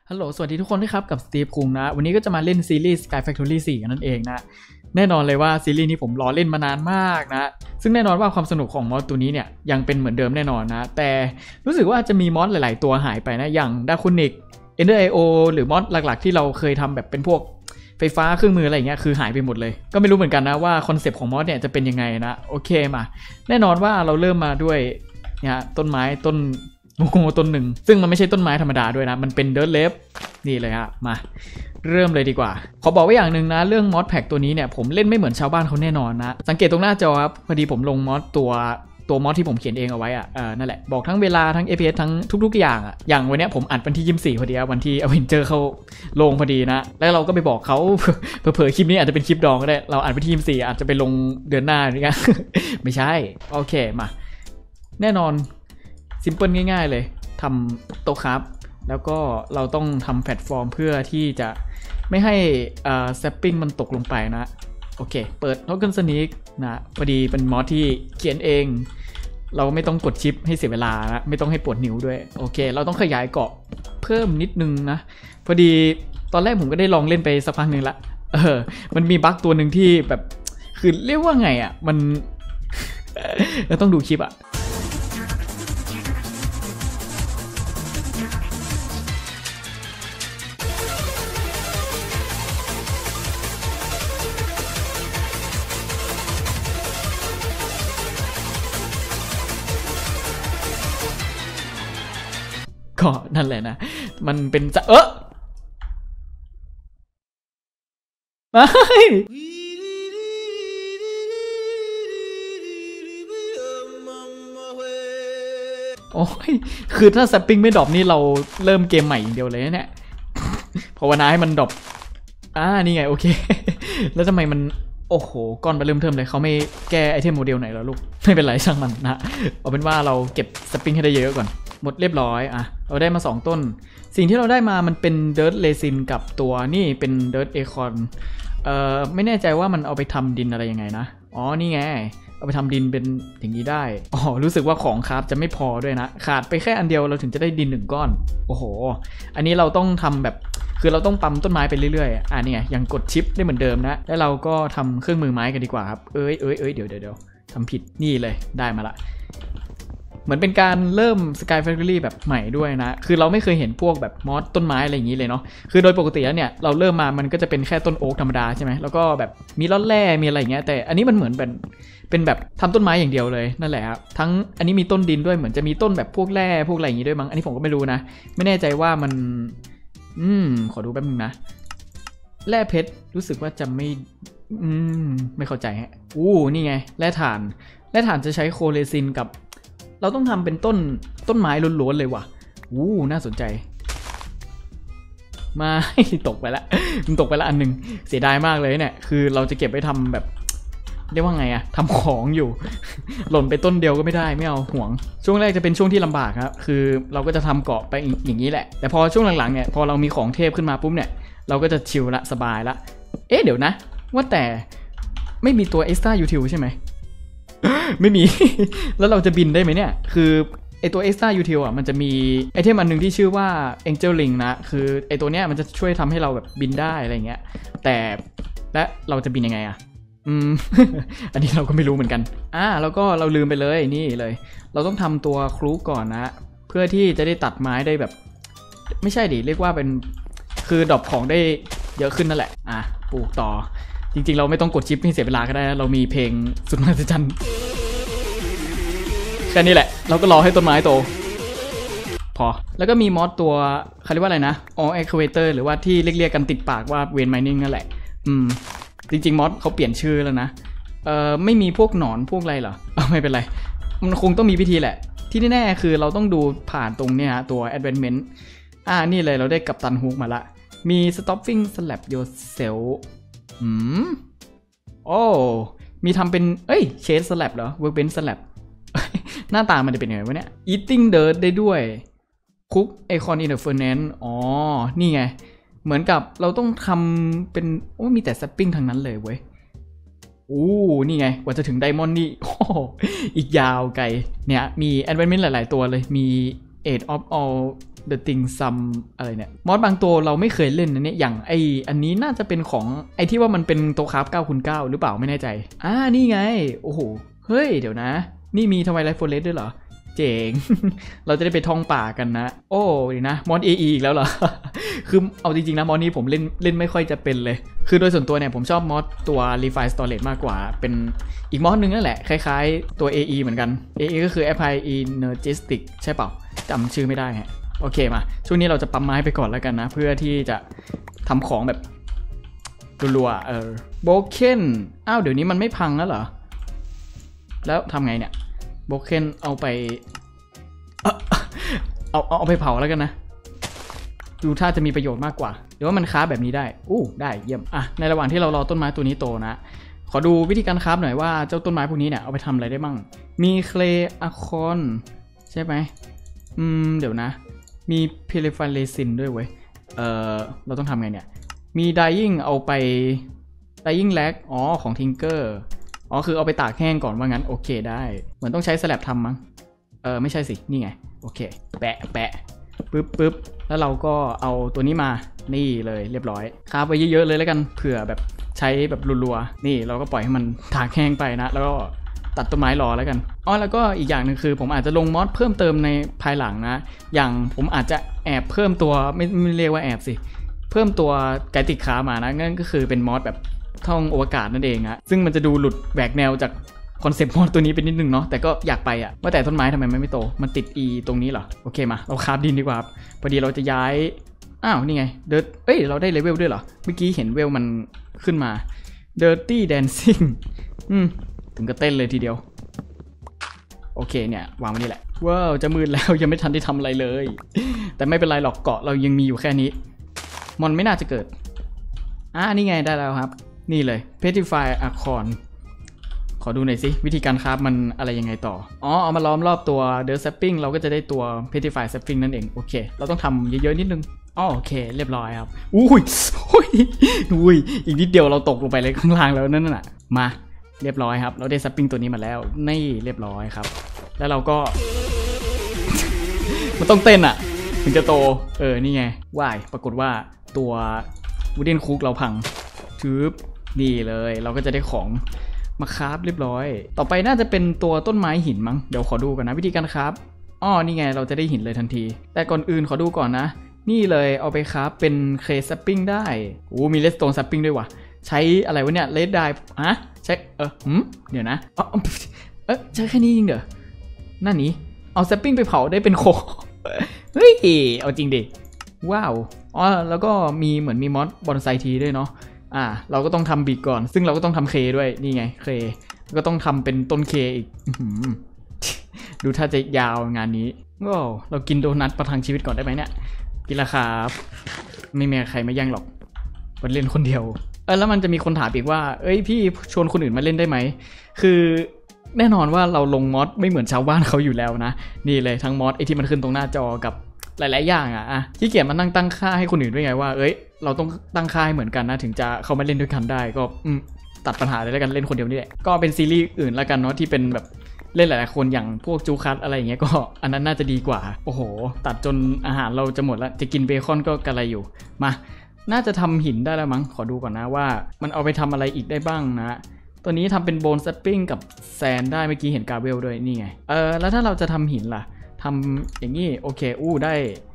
ฮัลโหลสวัสดีทุกคนด้วยครับกับสตีฟคุงนะวันนี้ก็จะมาเล่นซีรีส์ Sky Factory 4กันนั่นเองนะแน่นอนเลยว่าซีรีส์นี้ผมรอเล่นมานานมากนะซึ่งแน่นอนว่าความสนุกของมอดตัวนี้เนี่ยยังเป็นเหมือนเดิมแน่นอนนะแต่รู้สึกว่าจะมีมอดหลายๆตัวหายไปนะอย่างดาคุนิก Ender IO หรือมอดหลักๆที่เราเคยทำแบบเป็นพวกไฟฟ้าเครื่องมืออะไรอย่างเงี้ยคือหายไปหมดเลยก็ไม่รู้เหมือนกันนะว่าคอนเซปต์ของมอดเนี่ยจะเป็นยังไงนะโอเคมาแน่นอนว่าเราเริ่มมาด้วยเนี่ยต้นไม้ต้นโงต้นหนึ่งซึ่งมันไม่ใช่ต้นไม้ธรรมดาด้วยนะมันเป็นเดิร์ทเลฟนี่เลยฮะมาเริ่มเลยดีกว่าขอบอกไว้อย่างหนึ่งนะเรื่องมอดแพ็กตัวนี้เนี่ยผมเล่นไม่เหมือนชาวบ้านเขาแน่นอนนะสังเกตตรงหน้าจอครับพอดีผมลงมอดตัวมอดที่ผมเขียนเองเอาไว้อะนั่นแหละบอกทั้งเวลาทั้ง APS ทั้งทุกๆอย่างอะอย่างวันนี้ผมอัดวันที่24พอดีวันที่อเวนเจอร์เข้าลงพอดีนะแล้วเราก็ไปบอกเขาเผลอๆคลิปนี้อาจจะเป็นคลิปดองก็ได้เราอัดวันที่24อาจจะไปลงเดือนหน้านี่กันไม่ใช่โอเคมาแน่นอนซิมเพิลง่ายๆเลยทำโต๊ะครับแล้วก็เราต้องทำแพลตฟอร์มเพื่อที่จะไม่ให้แซปปิ้งมันตกลงไปนะโอเคเปิด Token Sneak นะพอดีเป็นมอดที่เขียนเองเราไม่ต้องกดชิปให้เสียเวลานะไม่ต้องให้ปวดนิ้วด้วยโอเคเราต้องขยายเกาะเพิ่มนิดนึงนะพอดีตอนแรกผมก็ได้ลองเล่นไปสักพักนึงละมันมีบั๊กตัวหนึ่งที่แบบคือเรียกว่าไงอ่ะมันเราต้องดูคลิปอ่ะก็นั่นแหละนะมันเป็นจะไม่โอ้ยคือถ้าแซปปิ้งไม่ดรอปนี่เราเริ่มเกมใหม่อย่างเดียวเลยเนี่ยภาวนาให้มันดรอปนี่ไงโอเคแล้วทำไมมันโอ้โหก้อนไปเริ่มเทิมเลยเขาไม่แก้ไอเทมโมเดลไหนแล้วลูกไม่เป็นไรช่างมันนะเอาเป็นว่าเราเก็บแซปปิ้งให้ได้เยอะก่อนหมดเรียบร้อยเราได้มา2ต้นสิ่งที่เราได้มามันเป็นเดิร์ทเลซินกับตัวนี่เป็นเดิร์ทเอคอนไม่แน่ใจว่ามันเอาไปทำดินอะไรยังไงนะนี่ไงเอาไปทำดินเป็นอย่างนี้ได้รู้สึกว่าของคราฟจะไม่พอด้วยนะขาดไปแค่อันเดียวเราถึงจะได้ดิน1ก้อนโอ้โหอันนี้เราต้องทำแบบคือเราต้องปั๊มต้นไม้ไปเรื่อยๆนี่ไงยังกดชิปได้เหมือนเดิมนะแล้วเราก็ทำเครื่องมือไม้กันดีกว่าครับเดี๋ยวทำผิดนี่เลยได้มาละเหมือนเป็นการเริ่ม Sky Factory แบบใหม่ด้วยนะคือเราไม่เคยเห็นพวกแบบมอสต้นไม้อะไรอย่างนี้เลยเนาะคือโดยปกติแล้วเนี่ยเราเริ่มมามันก็จะเป็นแค่ต้นโอ๊กธรรมดาใช่ไหมแล้วก็แบบมีร่อนแร่มีอะไรอย่างเงี้ยแต่อันนี้มันเหมือนเป็นแบบทำต้นไม้อย่างเดียวเลยนั่นแหละครับทั้งอันนี้มีต้นดินด้วยเหมือนจะมีต้นแบบพวกแร่พวกอะไรอย่างงี้ด้วยมั้งอันนี้ผมก็ไม่รู้นะไม่แน่ใจว่ามันขอดูแป๊บนึงนะแร่เพชรรู้สึกว่าจะไม่เข้าใจฮะนี่ไงแร่ถ่านจะใช้โคเรซินกับเราต้องทำเป็นต้นไม้ล้วนๆเลยว่ะน่าสนใจมาตกไปละมันตกไปละอันหนึ่งเสียดายมากเลยเนี่ยคือเราจะเก็บไว้ทำแบบเรียกว่าไงทำของอยู่ หล่นไปต้นเดียวก็ไม่ได้ไม่เอาห่วงช่วงแรกจะเป็นช่วงที่ลำบากครับคือเราก็จะทำเกาะไปอย่างนี้แหละแต่พอช่วงหลังๆเนี่ยพอเรามีของเทพขึ้นมาปุ๊บเนี่ยเราก็จะชิลละสบายละเดี๋ยวนะว่าแต่ไม่มีตัว extra util ใช่ไหม ไม่มี แล้วเราจะบินได้ไหมเนี่ยคือไอตัว extra util มันจะมีไอเทมอันนึงที่ชื่อว่า angel ring นะคือไอตัวเนี้ยมันจะช่วยทำให้เราแบบบินได้อะไรเงี้ยแต่และเราจะบินยังไงอันนี้เราก็ไม่รู้เหมือนกันแล้วก็เราลืมไปเลยนี่เลยเราต้องทำตัวครูก่อนนะเพื่อที่จะได้ตัดไม้ได้แบบไม่ใช่ดิเรียกว่าเป็นคือดรอปของได้เยอะขึ้นนั่นแหละปลูกต่อจริงๆเราไม่ต้องกดชิปให้เสียเวลาก็ได้นะเรามีเพลงสุดมหัศจรรย์แค่นี้แหละเราก็รอให้ต้นไม้โตพอแล้วก็มีมอดตัวเขาเรียกว่าอะไรนะexcavator หรือว่าที่เรียกกันติดปากว่าเวนไมนิ่งนั่นแหละจริงๆมอดเขาเปลี่ยนชื่อแล้วนะไม่มีพวกหนอนพวกอะไรเหรอไม่เป็นไรมันคงต้องมีพิธีแหละที่แน่ๆคือเราต้องดูผ่านตรงเนี้ยตัว advancement นี่เลยเราได้กัปตันฮุกมาละมี stopping slap yourself มีทำเป็นเชดสแลบเหรอ workbench slab หน้าตามันจะเป็นยังไงวะเนี่ย eating dirt ได้ด้วย cook icon in the furnace นี่ไงเหมือนกับเราต้องทำเป็นมีแต่ sapping ทางนั้นเลยเว้ยนี่ไงกว่าจะถึงไดมอนด์นี่อีกยาวไกลเนี่ยมี advancement หลายๆตัวเลยมี Age of all the thing some อะไรเนี่ยมอดบางตัวเราไม่เคยเล่นนะเนี่ยอย่างอันนี้น่าจะเป็นของไอที่ว่ามันเป็นตัวคราฟ9x9หรือเปล่าไม่แน่ใจนี่ไงโอ้โหเฮ้ยเดี๋ยวนะนี่มีทวายไลท์ฟอเรสต์ด้วยเหรอเจ๋ง เราจะได้ไปท่องป่ากันนะโอ้ดีนะมอด AE อีกแล้วเหรอ คือเอาจริงๆนะมอดนี้ผมเล่นไม่ค่อยจะเป็นเลยคือโดยส่วนตัวเนี่ยผมชอบมอดตัว Refine Storage มากกว่าเป็นอีกมอดนึงนั่นแหละคล้ายๆตัว AE เหมือนกัน AE ก็คือ Apply Energetic ใช่เปล่าจำชื่อไม่ได้ฮะโอเคมาช่วงนี้เราจะปั๊มไม้ไปก่อนแล้วกันนะเพื่อที่จะทำของแบบรัวๆโบเคนเดี๋ยวนี้มันไม่พังแล้วเหรอแล้วทำไงเนี่ยโบเคนเอาไปเอาไปเผาแล้วกันนะดูถ้าจะมีประโยชน์มากกว่าหรือว่ามันคราฟแบบนี้ได้ได้เยี่ยมในระหว่างที่เรารอต้นไม้ตัวนี้โตนะขอดูวิธีการคราฟหน่อยว่าเจ้าต้นไม้พวกนี้เนี่ยเอาไปทำอะไรได้บ้างมีเคลอะคอนใช่ไหมเดี๋ยวนะมีเพลิฟันเรซินด้วยเว้ยเราต้องทำไงเนี่ยมีไดยิ่งเอาไปไดยิ่งแลกของทิงเกอร์คือเอาไปตากแห้งก่อนว่างั้นโอเคได้เหมือนต้องใช้สแลบทำมั้งไม่ใช่สินี่ไงโอเคแปะปึ๊บแล้วเราก็เอาตัวนี้มานี่เลยเรียบร้อยคราฟไปเยอะๆเลยแล้วกันเผื่อแบบใช้แบบรัวๆนี่เราก็ปล่อยให้มันตากแห้งไปนะแล้วก็ตัดต้นไม้รอแล้วกันแล้วก็อีกอย่างหนึ่งคือผมอาจจะลงมอดเพิ่มเติมในภายหลังนะอย่างผมอาจจะแอบเพิ่มตัวไม่เรียกว่าแอบสิเพิ่มตัวไกติกขามานะนั่นก็คือเป็นมอดแบบท่องอวกาศนั่นเองนะซึ่งมันจะดูหลุดแหวกแนวจากคอนเซปต์มอดตัวนี้เป็นนิดนึงเนาะแต่ก็อยากไปว่าแต่ต้นไม้ทำไมไม่โตมันติด E ตรงนี้เหรอโอเคมาเราคราฟดินดีกว่าพอดีเราจะย้ายนี่ไงเราได้เลเวลด้วยเหรอเมื่อกี้เห็นเวลมันขึ้นมา Dirty Dancing ถึงก็เต้นเลยทีเดียวโอเคเนี่ยวางไว้นี่แหละว้าวจะมืดแล้วยังไม่ทันได้ทำอะไรเลยแต่ไม่เป็นไรหรอกเกาะเรายังมีอยู่แค่นี้มอนไม่น่าจะเกิดนี่ไงได้แล้วครับนี่เลย Petrify Acorn ขอดูหน่อยสิวิธีการคราฟมันอะไรยังไงต่อเอามาล้อมรอบตัว Dirt Sapping เราก็จะได้ตัว Petrify Sapping นั่นเองโอเคเราต้องทำเยอะๆนิดนึงโอเคเรียบร้อยครับอุ้ยอีกนิดเดียวเราตกลงไปเลยข้างล่างแล้วนั่นน่ะมาเรียบร้อยครับเราได้ Sapping ตัวนี้มาแล้วนี่เรียบร้อยครับแล้วเราก็ มันต้องเต้นถึงจะโตนี่ไงว่ายปรากฏว่าตัววูดเดนคุกเราพังนี่เลยเราก็จะได้ของมาคราฟเรียบร้อยต่อไปน่าจะเป็นตัวต้นไม้หินมั้งเดี๋ยวขอดูก่อนนะวิธีการคราฟนี่ไงเราจะได้หินเลยทันทีแต่ก่อนอื่นขอดูก่อนนะนี่เลยเอาไปคราฟเป็นเคลย์ซัปปิ้งได้มีเลสโตนซัปปิ้งด้วยว่ะใช้อะไรวะเนี่ยเลดไดใช้เดี๋ยวนะใช้แค่นี้จริงเหรอนั่นนี่เอาซัปปิ้งไปเผาได้เป็นโคเฮ้ยเอาจริงดิว้าวแล้วก็มีเหมือนมีมอสบอนไซทีด้วยเนาะเราก็ต้องทำบีกก่อนซึ่งเราก็ต้องทำเคด้วยนี่ไงเคก็ต้องทำเป็นต้นเคอีก ดูถ้าจะยาวงานนี้ว้าวเรากินโดนัทประทังชีวิตก่อนได้ไหมเนี่ยกินราคาไม่มีใครมาแย่งหรอกมันเล่นคนเดียวแล้วมันจะมีคนถามอีกว่าพี่ชวนคนอื่นมาเล่นได้ไหมคือแน่นอนว่าเราลงมอสไม่เหมือนชาวบ้านเขาอยู่แล้วนะนี่เลยทั้งมอสที่มันขึ้นตรงหน้าจอกับหลายๆอย่างขี้เกียจมานั่งตั้งค่าให้คนอื่นด้วยไงว่าเราต้องตั้งค่าให้เหมือนกันนะถึงจะเข้ามาเล่นด้วยกันได้ก็ตัดปัญหาเลยแล้วกันเล่นคนเดียวนี่แหละก็เป็นซีรีส์อื่นแล้วกันเนาะที่เป็นแบบเล่นหลายๆคนอย่างพวกจูคัสอะไรอย่างเงี้ยก็อันนั้นน่าจะดีกว่าโอ้โหตัดจนอาหารเราจะหมดแล้วจะกินเบคอนก็กระไรอยู่มาน่าจะทำหินได้แล้วมั้งขอดูก่อนนะว่ามันเอาไปทำอะไรอีกได้บ้างนะตัวนี้ทำเป็นโบนซัปปิ้งกับแซนได้เมื่อกี้เห็นกาเวลด้วยนี่ไงแล้วถ้าเราจะทำหินล่ะทำอย่างนี้โอเคได้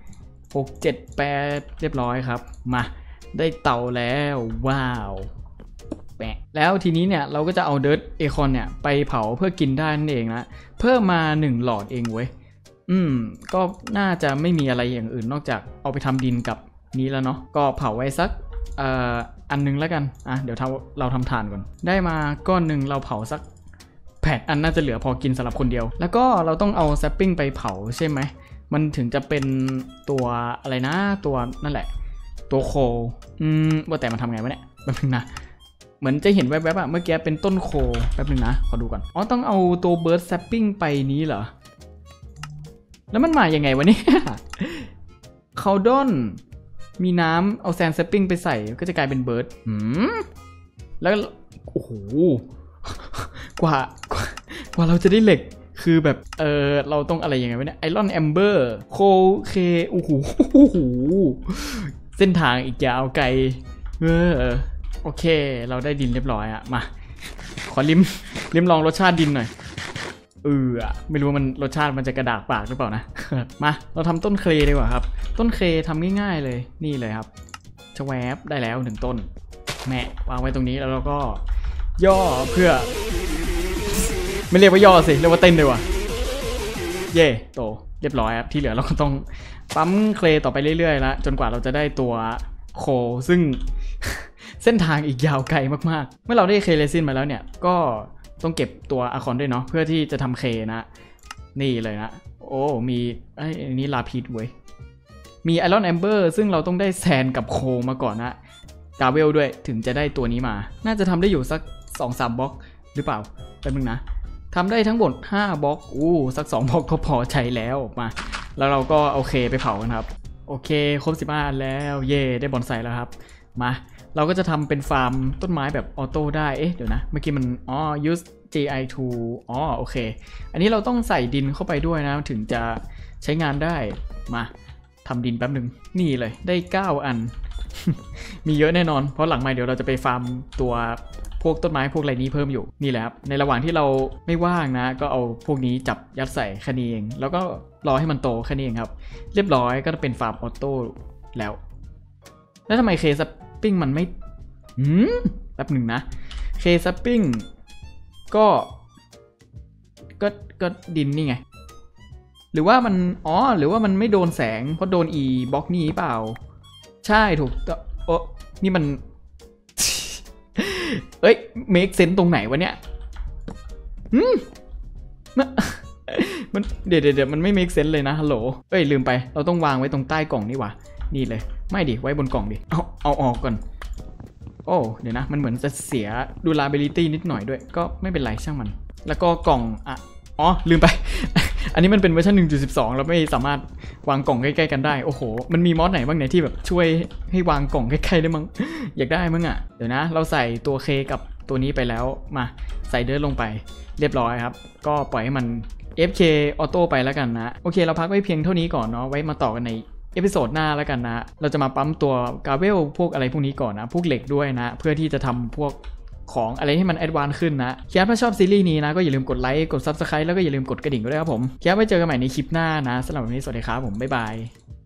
6 7 8เรียบร้อยครับมาได้เตาแล้วว้าวแปะแล้วทีนี้เนี่ยเราก็จะเอาเดิร์ทเอคอนเนี่ยไปเผาเพื่อกินได้นั่นเองนะเพิ่มมา1หลอดเองเว้ยก็น่าจะไม่มีอะไรอย่างอื่นนอกจากเอาไปทำดินกับนี้แล้วเนาะก็เผาไว้สักอันนึงแล้วกันเดี๋ยวเราทำถ่านก่อนได้มาก้อนหนึ่งเราเผาสัก8 อันน่าจะเหลือพอกินสำหรับคนเดียวแล้วก็เราต้องเอาแซปปิ้งไปเผาใช่ไหมมันถึงจะเป็นตัวอะไรนะตัวนั่นแหละตัวโคว่าแต่มันทำไงวะเนี่ยแป๊บนึงนะเหมือนจะเห็นแวบๆเมื่อกี้เป็นต้นโคแป๊บนึงนะขอดูก่อนต้องเอาตัวเบิร์ดแซปปิ้งไปนี้เหรอแล้วมันมายังไงวะเนี่ยคาวดอนมีน้ำเอาแซนแซปปิ้งไปใส่ก็จะกลายเป็นเบิร์ดแล้วโอ้โหกว่าเราจะได้เหล็กคือแบบเราต้องอะไรยังไงวะเนี่ยไอรอนแอมเบอร์โคเคโอ้โหเส้นทางอีกยาวไกลโอเคเราได้ดินเรียบร้อยอะมาขอลิ้มลองรสชาติดินหน่อยไม่รู้ว่ามันรสชาติมันจะกระดากปากหรือเปล่านะ มาเราทำต้นเคลดีกว่าครับต้นเคลทำง่ายๆเลยนี่เลยครับชแวบได้แล้ว1ต้นแม่วางไว้ตรงนี้แล้วเราก็ย่อเพื่อไม่เรียกว่าย่อสิเรียกว่าเต้นเลยว่ะเย่โตเรียบร้อยครับที่เหลือเราก็ต้องปั๊มเคลต่อไปเรื่อยๆแล้วจนกว่าเราจะได้ตัวโคซึ่ง เส้นทางอีกยาวไกลมากๆเมื่อเราได้เคเรซินมาแล้วเนี่ยก็ต้องเก็บตัวอะคอนด้วยเนาะเพื่อที่จะทำเคนะนี่เลยนะโอ้มีอันนี้ลาพิดเว้ยมีไอรอนแอมเบอร์ซึ่งเราต้องได้แซนกับโคมาก่อนนะกาเวลด้วยถึงจะได้ตัวนี้มาน่าจะทำได้อยู่สัก 2-3 บล็อกหรือเปล่าแป๊บนึงนะทำได้ทั้งหมด5บล็อกสัก2บล็อกก็พอใช้แล้วมาแล้วเราก็โอเคไปเผากันครับโอเคครบ15แล้วเย่ได้บอนไซแล้วครับมาเราก็จะทำเป็นฟาร์มต้นไม้แบบออโต้ได้เดี๋ยวนะเมื่อกี้มันuse GI tool โอเคอันนี้เราต้องใส่ดินเข้าไปด้วยนะถึงจะใช้งานได้มาทำดินแป๊บหนึ่งนี่เลยได้9อัน มีเยอะแน่นอนเพราะหลังใหม่เดี๋ยวเราจะไปฟาร์มตัวพวกต้นไม้พวกอะไรนี้เพิ่มอยู่นี่แหละครับในระหว่างที่เราไม่ว่างนะก็เอาพวกนี้จับยัดใส่แค่นี้เองแล้วก็รอให้มันโตแค่นี้เองครับเรียบร้อยก็จะเป็นฟาร์มออโต้แล้วทำไมเคสปิ้งมันไม่แป๊บหนึ่งนะเคสปิ้งก็ดินนี่ไงหรือว่ามันหรือว่ามันไม่โดนแสงเพราะโดนบล็อกนี้เปล่าใช่ถูกนี่มัน เอ้ย make sense ตรงไหนวะเนี่ยมันเดี๋ยวมันไม่ make sense เลยนะฮัลโหลลืมไปเราต้องวางไว้ตรงใต้กล่องนี่หว่านี่เลยไม่ดิไว้บนกล่องดิเอาออกก่อนเดี๋ยวนะมันเหมือนจะเสีย durability นิดหน่อยด้วยก็ไม่เป็นไรช่างมันแล้วก็กล่องลืมไป อันนี้มันเป็นเวอร์ชัน 1.12 เราไม่สามารถวางกล่องใกล้ๆกันได้โอ้โหมันมีมอดไหนบ้างเนี่ยที่แบบช่วยให้วางกล่องใกล้ๆได้มั้ง อยากได้มั้งอ่ะเดี๋ยวนะเราใส่ตัวเคกับตัวนี้ไปแล้วมาใส่เดินลงไปเรียบร้อยครับก็ปล่อยให้มัน FK ออโต้ไปแล้วกันนะโอเคเราพักไว้เพียงเท่านี้ก่อนเนาะไว้มาต่อกันในเอพิโซดหน้าแล้วกันนะเราจะมาปั๊มตัวกาเวลพวกอะไรพวกนี้ก่อนนะพวกเหล็กด้วยนะเพื่อที่จะทำพวกของอะไรให้มันแอดวานซ์ขึ้นนะถ้าชอบซีรีส์นี้นะก็อย่าลืมกดไลค์กด Subscribe แล้วก็อย่าลืมกดกระดิ่งด้วยครับผมไว้เจอกันใหม่ในคลิปหน้านะสำหรับวันนี้สวัสดีครับผมบ๊ายบาย